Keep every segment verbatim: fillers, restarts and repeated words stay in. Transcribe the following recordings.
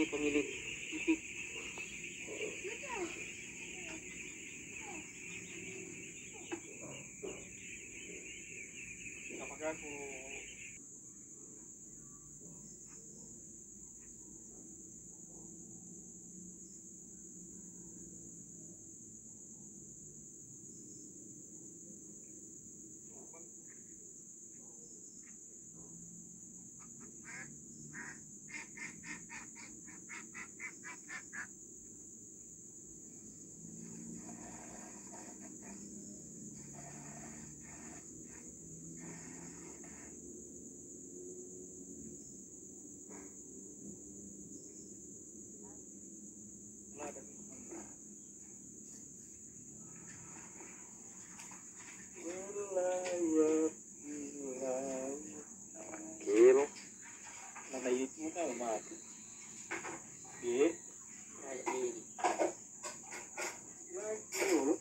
pemilik T V. Apakah aku Kilo. nada itu tahu mati. Iya. Lagi. Lagi dulu.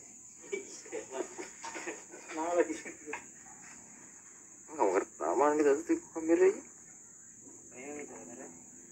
Nah lagi. Enggak ngerti aman kita tuh kameranya. Ayo kita kamera.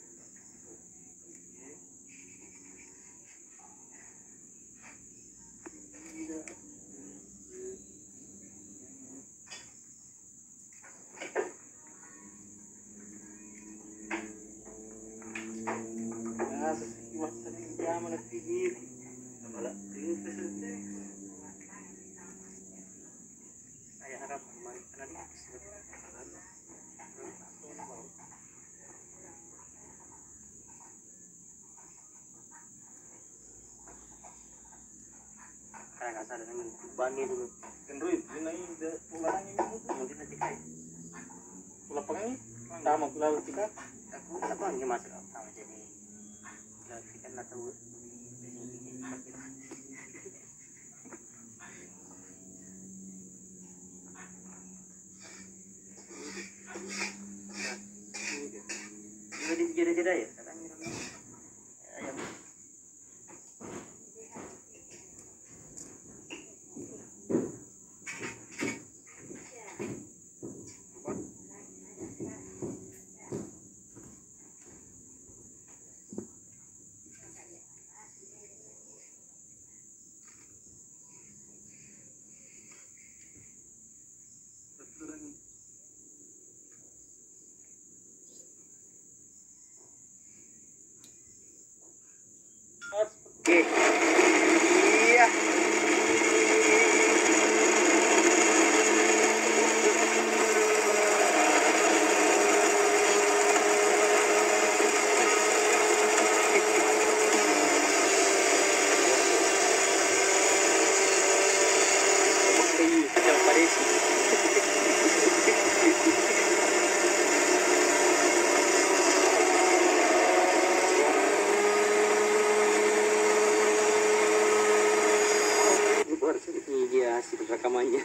Kayak kasar dengan bani dulu. Kendruit, ini ide pulang ini Mungkin nanti kayak pulang pengen sama pulang kita. aku apa ini masuk sama jadi. Lagi kan atau jadi jeda-jeda ya katanya. Ayam. Oke. Iya. Ini dia hasil rekamannya.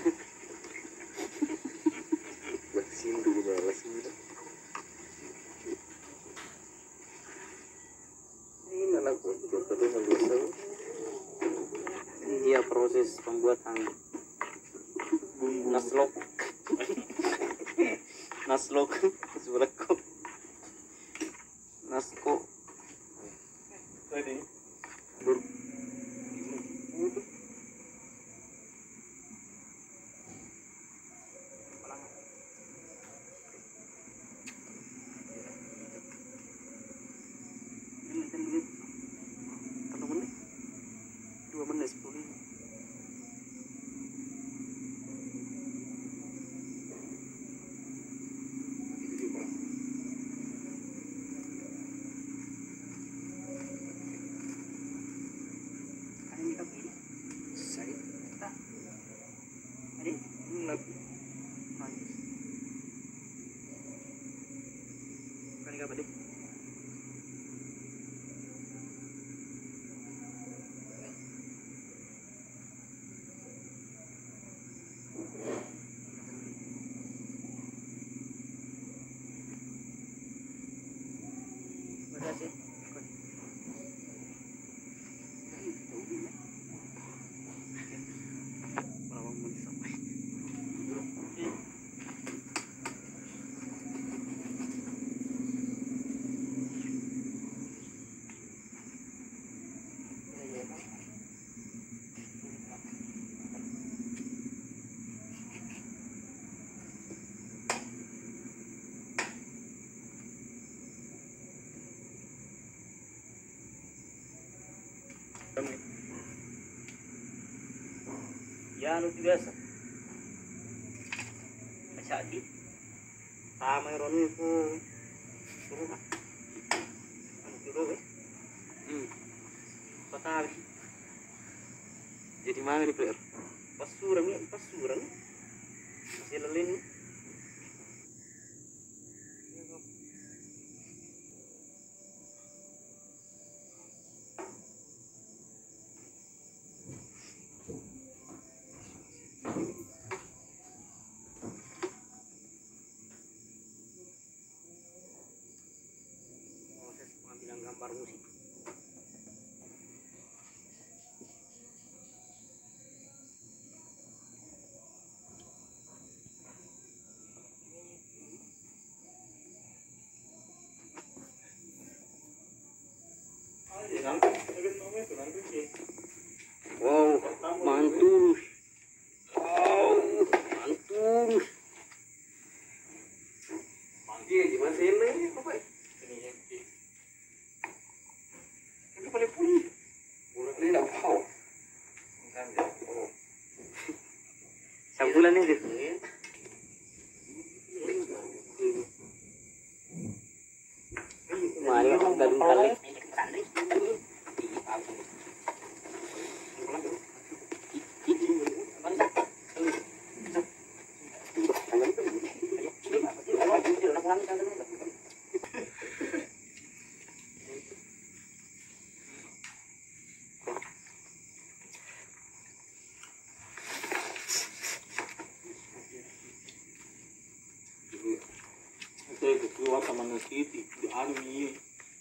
Bersindu balas ini. Ini anak dua tahun dua tahun. Ini dia proses pembuatan naslok. Naslok sebelah kok. Nasko. Ready? Dur. Dua menit sepuluh. Apa deh? Makasih. Berapa menit sampai? Ya anu biasa. Jadi sama ron itu. Anu dulu eh. Hmm. Patah. Jadi mana di player? Pas surang ya, pas surang. Masih lelin. Proses pengambilan gambar musik. Wow, mantul. Wow, mantul. Dia gimana sih ini? Apa? Ini paling pulih. Bulan ini enggak tahu. Sebulan ini. Mari galung kali. Saya keluar sama nasi di anu ini.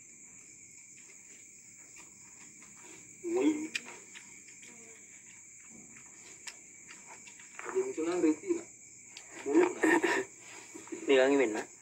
Woi. Jadi itu nang reti lah. Bilangin na.